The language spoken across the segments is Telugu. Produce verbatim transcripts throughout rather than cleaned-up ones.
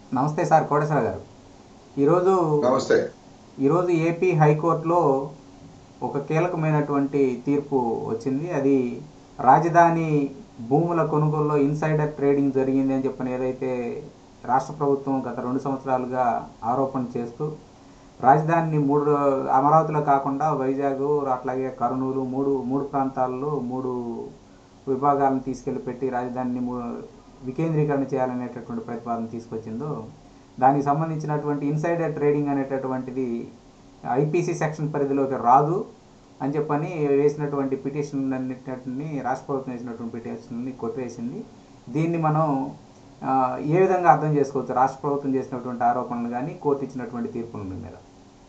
నమస్తే సార్ కోటేశ్వర గారు. ఈరోజు నమస్తే. ఈరోజు ఏపీ హైకోర్టులో ఒక కీలకమైనటువంటి తీర్పు వచ్చింది. అది రాజధాని భూముల కొనుగోలులో ఇన్సైడర్ ట్రేడింగ్ జరిగింది అని చెప్పని ఏదైతే రాష్ట్ర ప్రభుత్వం గత రెండు సంవత్సరాలుగా ఆరోపణ చేస్తూ రాజధానిని మూడు అమరావతిలో కాకుండా వైజాగ్ అట్లాగే కర్నూలు మూడు మూడు ప్రాంతాల్లో మూడు విభాగాలను తీసుకెళ్లి పెట్టి రాజధానిని వికేంద్రీకరణ చేయాలనేటటువంటి ప్రతిపాదన తీసుకొచ్చిందో దానికి సంబంధించినటువంటి ఇన్సైడర్ ట్రేడింగ్ అనేటటువంటిది ఐపీసీ సెక్షన్ పరిధిలోకి రాదు అని చెప్పని వేసినటువంటి పిటిషన్ అన్నిటిని రాష్ట్ర ప్రభుత్వం వేసినటువంటి పిటిషన్ని కొట్టివేసింది. దీన్ని మనం ఏ విధంగా అర్థం చేసుకోవచ్చు? రాష్ట్ర ప్రభుత్వం చేసినటువంటి ఆరోపణలు కానీ కోర్టు ఇచ్చినటువంటి తీర్పుల మీద.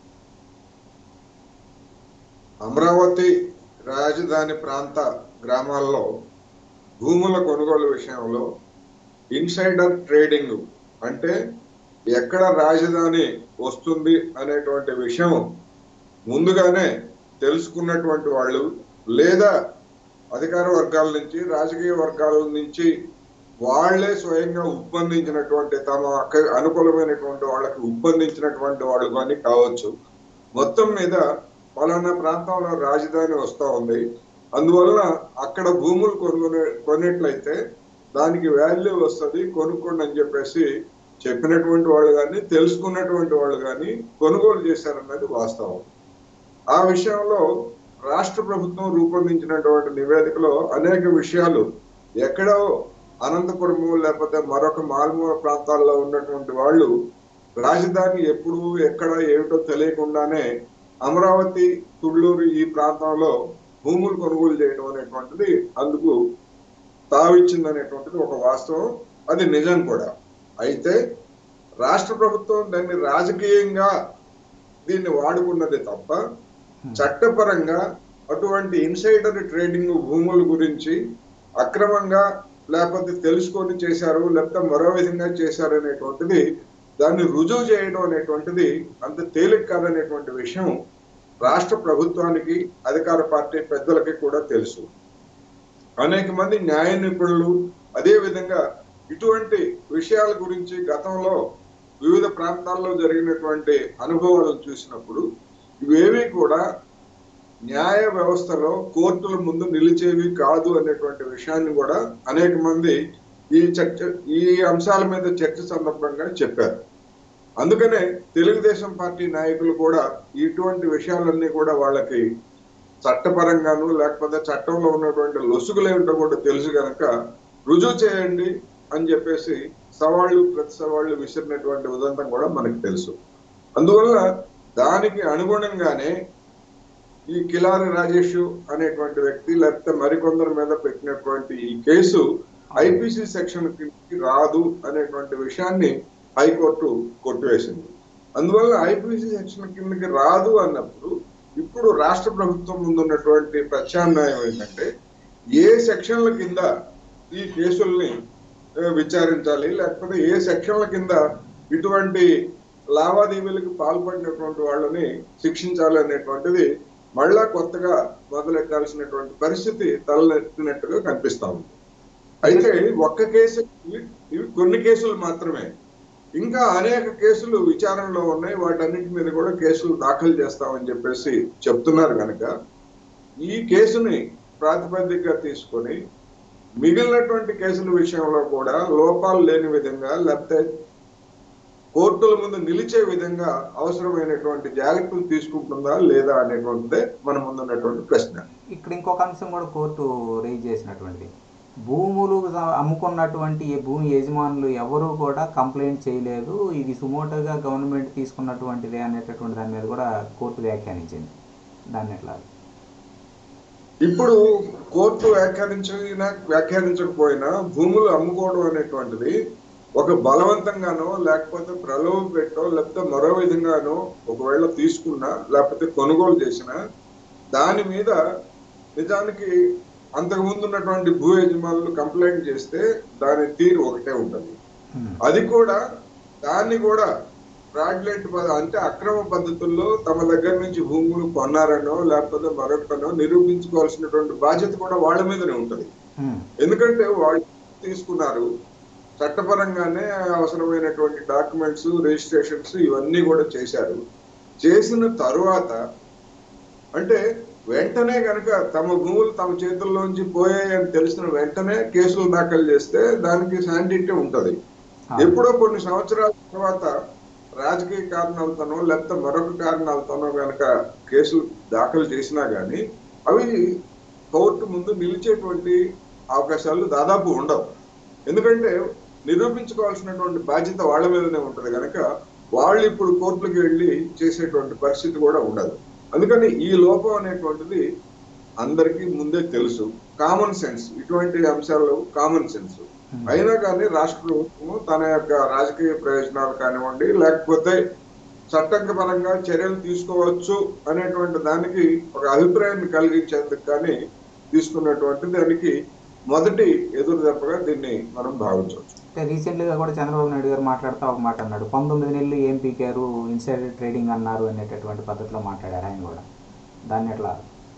అమరావతి రాజధాని ప్రాంత గ్రామాల్లో భూముల కొనుగోలు విషయంలో ఇన్సైడర్ ట్రేడింగ్ అంటే ఎక్కడ రాజధాని వస్తుంది అనేటువంటి విషయం ముందుగానే తెలుసుకున్నటువంటి వాళ్ళు లేదా అధికార వర్గాల నుంచి రాజకీయ వర్గాల నుంచి వాళ్లే స్వయంగా ఉప్పందించినటువంటి తమ అనుకూలమైనటువంటి వాళ్ళకి ఉప్పందించినటువంటి వాళ్ళు కానీ కావచ్చు. మొత్తం మీద పలానా ప్రాంతంలో రాజధాని వస్తూ ఉంది, అందువల్ల అక్కడ భూములు కొనుగొనే కొనేట్లయితే దానికి వాల్యూ వస్తుంది, కొనుక్కోండి అని చెప్పేసి చెప్పినటువంటి వాళ్ళు కానీ తెలుసుకున్నటువంటి వాళ్ళు కానీ కొనుగోలు చేశారన్నది వాస్తవం. ఆ విషయంలో రాష్ట్ర ప్రభుత్వం రూపొందించినటువంటి నివేదికలో అనేక విషయాలు ఎక్కడో అనంతపురము లేకపోతే మరొక మారుమూల ప్రాంతాల్లో ఉన్నటువంటి వాళ్ళు రాజధాని ఎప్పుడు ఎక్కడ ఏమిటో తెలియకుండానే అమరావతి తుళ్ళూరు ఈ ప్రాంతంలో భూములు కొనుగోలు చేయడం అనేటువంటిది అందుకు తావిచ్చింది అనేటువంటిది ఒక వాస్తవం, అది నిజం కూడా. అయితే రాష్ట్ర ప్రభుత్వం దాన్ని రాజకీయంగా దీన్ని వాడుకున్నది తప్ప చట్టపరంగా అటువంటి ఇన్సైడర్ ట్రేడింగ్ భూముల గురించి అక్రమంగా లేకపోతే తెలుసుకొని చేశారు లేకపోతే మరో విధంగా చేశారు అనేటువంటిది దాన్ని రుజువు చేయడం అనేటువంటిది అంత తేలిక కాదనేటువంటి విషయం రాష్ట్ర ప్రభుత్వానికి అధికార పార్టీ పెద్దలకి కూడా తెలుసు. అనేక మంది న్యాయ నిపుణులు అదే విధంగా ఇటువంటి విషయాల గురించి గతంలో వివిధ ప్రాంతాల్లో జరిగినటువంటి అనుభవాలను చూసినప్పుడు ఇవేవి కూడా న్యాయ వ్యవస్థలో కోర్టుల ముందు నిలిచేవి కాదు అనేటువంటి విషయాన్ని కూడా అనేక మంది ఈ చర్చ ఈ అంశాల మీద చర్చ సందర్భంగా చెప్పారు. అందుకనే తెలుగుదేశం పార్టీ నాయకులు కూడా ఇటువంటి విషయాలన్నీ కూడా వాళ్ళకి చట్టపరంగాను లేకపోతే చట్టంలో ఉన్నటువంటి లొసుగులు ఏమిటో కూడా తెలుసు కనుక రుజువు చేయండి అని చెప్పేసి సవాళ్లు ప్రతి సవాళ్లు విసిరినటువంటి ఉదంతం కూడా మనకు తెలుసు. అందువల్ల దానికి అనుగుణంగానే ఈ కిలారి రాజేష్ అనేటువంటి వ్యక్తి లేకపోతే మరికొందరి మీద పెట్టినటువంటి ఈ కేసు ఐపీసీ సెక్షన్ కిందకి రాదు అనేటువంటి విషయాన్ని హైకోర్టు కొట్టివేసింది. అందువల్ల ఐపీసీ సెక్షన్ కిందకి రాదు అన్నప్పుడు ఇప్పుడు రాష్ట్ర ప్రభుత్వం ముందున్నటువంటి ప్రత్యామ్నాయం ఏంటంటే ఏ సెక్షన్ల కింద ఈ కేసుల్ని విచారించాలి లేకపోతే ఏ సెక్షన్ల కింద ఇటువంటి లావాదేవీలకు పాల్పడినటువంటి వాళ్ళని శిక్షించాలి అనేటువంటిది మళ్ళా కొత్తగా మొదలెట్టాల్సినటువంటి పరిస్థితి తలెత్తినట్టుగా కనిపిస్తా ఉంది. అయితే ఒక్క కేసు ఇవి కొన్ని కేసులు మాత్రమే, ఇంకా అనేక కేసులు విచారణలో ఉన్నాయి, వాటన్నిటి మీద కూడా కేసులు దాఖలు చేస్తామని చెప్పేసి చెప్తున్నారు కనుక ఈ కేసుని ప్రాతిపదికగా తీసుకొని మిగిలినటువంటి కేసుల విషయంలో కూడా లోపాలు లేని విధంగా లేకపోతే కోర్టుల ముందు నిలిచే విధంగా అవసరమైనటువంటి జాగ్రత్తలు తీసుకుంటుందా లేదా అనేటువంటిదే మన ముందున్నటువంటి ప్రశ్న. ఇక్కడ ఇంకొక అంశం కూడా కోర్టు రేజ్ చేసినటువంటిది, భూములు అమ్ముకున్నటువంటి భూమి యజమానులు ఎవరు కూడా కంప్లైంట్ చేయలేదు, ఇది సుమోటోగా గవర్నమెంట్ తీసుకున్నటువంటిదే అనేటటువంటి దాని మీద కూడా కోర్టు వ్యాఖ్యానించింది. దాన్ని ఎట్లా? ఇప్పుడు కోర్టు వ్యాఖ్యానించిన వ్యాఖ్యానించకపోయినా భూములు అమ్ముకోవడం అనేటువంటిది ఒక బలవంతంగానో లేకపోతే ప్రలోభ పెట్టో లేకపోతే మరో విధంగానో ఒకవేళ తీసుకున్నా లేకపోతే కొనుగోలు చేసినా దాని మీద నిజానికి అంతకుముందు ఉన్నటువంటి భూ యజమానులు కంప్లైంట్ చేస్తే దాని తీరు ఒకటే ఉంటుంది. అది కూడా దాన్ని కూడా ఫ్రాడ్లెంట్ అంటే అక్రమ పద్ధతుల్లో తమ దగ్గర నుంచి భూములు కొన్నారనో లేకపోతే మరొకనో నిరూపించుకోవాల్సినటువంటి బాధ్యత కూడా వాళ్ళ మీదనే ఉంటుంది. ఎందుకంటే వాళ్ళు తీసుకున్నారు, చట్టపరంగానే అవసరమైనటువంటి డాక్యుమెంట్స్, రిజిస్ట్రేషన్స్ ఇవన్నీ కూడా చేశారు. చేసిన తరువాత అంటే వెంటనే కనుక తమ భూములు తమ చేతుల్లోంచి పోయాయి అని తెలిసిన వెంటనే కేసులు దాఖలు చేస్తే దానికి శాంటిటీ ఉంటది. ఎప్పుడో కొన్ని సంవత్సరాల తర్వాత రాజకీయ కారణాలతోనో లేకపోతే మరొక కారణాలతోనో కనుక కేసులు దాఖలు చేసినా గానీ అవి కోర్టు ముందు నిలిచేటువంటి అవకాశాలు దాదాపు ఉండవు. ఎందుకంటే నిరూపించుకోవాల్సినటువంటి బాధ్యత వాళ్ళ మీదనే ఉంటది కనుక వాళ్ళు ఇప్పుడు కోర్టులకు వెళ్ళి చేసేటువంటి పరిస్థితి కూడా ఉండదు. అందుకని ఈ లోపం అనేటువంటిది అందరికీ ముందే తెలుసు. కామన్ సెన్స్, ఇటువంటి అంశాలు కామన్ సెన్స్. అయినా కానీ రాష్ట్ర ప్రభుత్వం తన యొక్క రాజకీయ ప్రయోజనాలు కానివ్వండి, లేకపోతే చట్టపరంగా చర్యలు తీసుకోవచ్చు అనేటువంటి దానికి ఒక అభిప్రాయాన్ని కలిగించేందుకు కానీ తీసుకున్నటువంటి దానికి మొదటి ఎదురు దెబ్బగా దీన్ని మనం భావించవచ్చు. రీసెంట్గా కూడా చంద్రబాబు నాయుడు గారు మాట్లాడుతూ ఒక మాట అన్నాడు, పంతొమ్మిది నెలలు ఏం పీకారు, ఇన్సైడర్ ట్రేడింగ్ అన్నారు అనేటటువంటి పద్ధతిలో మాట్లాడారు ఆయన కూడా. దాన్ని ఎట్లా?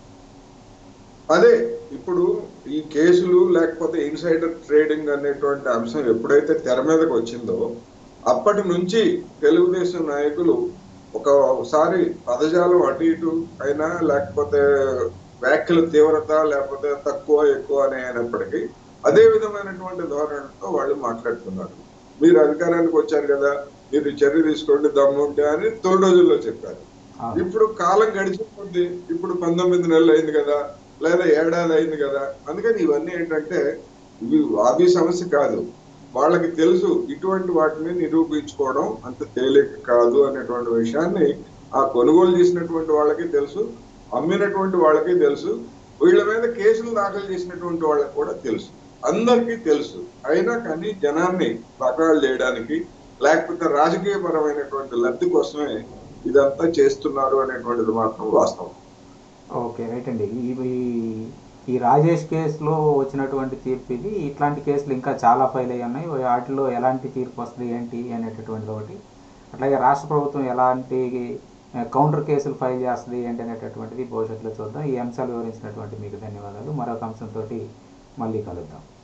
అదే ఇప్పుడు ఈ కేసులు లేకపోతే ఇన్సైడర్ ట్రేడింగ్ అనేటువంటి అంశం ఎప్పుడైతే తెర మీదకి వచ్చిందో అప్పటి నుంచి తెలుగుదేశం నాయకులు ఒకసారి పదజాలం అటు ఇటు అయినా, లేకపోతే వ్యాఖ్యల తీవ్రత లేకపోతే తక్కువ ఎక్కువ అని అయినప్పటికీ అదే విధమైనటువంటి ధోరణితో వాళ్ళు మాట్లాడుతున్నారు. మీరు అధికారానికి వచ్చారు కదా, మీరు చర్య తీసుకోండి దమ్ముంటే అని తొలి రోజుల్లో చెప్పారు. ఇప్పుడు కాలం గడిచిపోతుంది, ఇప్పుడు పంతొమ్మిది నెలలు అయింది కదా, లేదా ఏడాది అయింది కదా. అందుకని ఇవన్నీ ఏంటంటే ఇవి వాది సమస్య కాదు. వాళ్ళకి తెలుసు ఇటువంటి వాటిని నిరూపించుకోవడం అంత తేలిక కాదు అనేటువంటి విషయాన్ని ఆ కొనుగోలు చేసినటువంటి వాళ్ళకి తెలుసు, అమ్మినటువంటి వాళ్ళకి తెలుసు, వీళ్ళ మీద కేసులు దాఖలు చేసినటువంటి వాళ్ళకి కూడా తెలుసు, అందరికీ తెలుసు. అయినా కానీ జనాన్ని పకాలు చేయడానికి లేకపోతే రాజకీయ పరమైనటువంటి లబ్ధి కోసమే ఇదంతా చేస్తున్నారు అనేటువంటిది మాత్రం వాస్తవం. ఓకే, రైట్ అండి. ఈ ఈ రాజేష్ కేసులో వచ్చినటువంటి తీర్పు ఇది. ఇట్లాంటి కేసులు ఇంకా చాలా ఫైల్ అయ్యి ఉన్నాయి. వాటిలో ఎలాంటి తీర్పు వస్తుంది ఏంటి అనేటటువంటిది ఒకటి. అట్లాగే రాష్ట్ర ప్రభుత్వం ఎలాంటి కౌంటర్ కేసులు ఫైల్ చేస్తుంది ఏంటి అనేటటువంటిది భవిష్యత్తులో చూద్దాం. ఈ అంశాలు వివరించినటువంటి మీకు ధన్యవాదాలు. మరొక అంశంతో మళ్ళీ కలుద్దాం.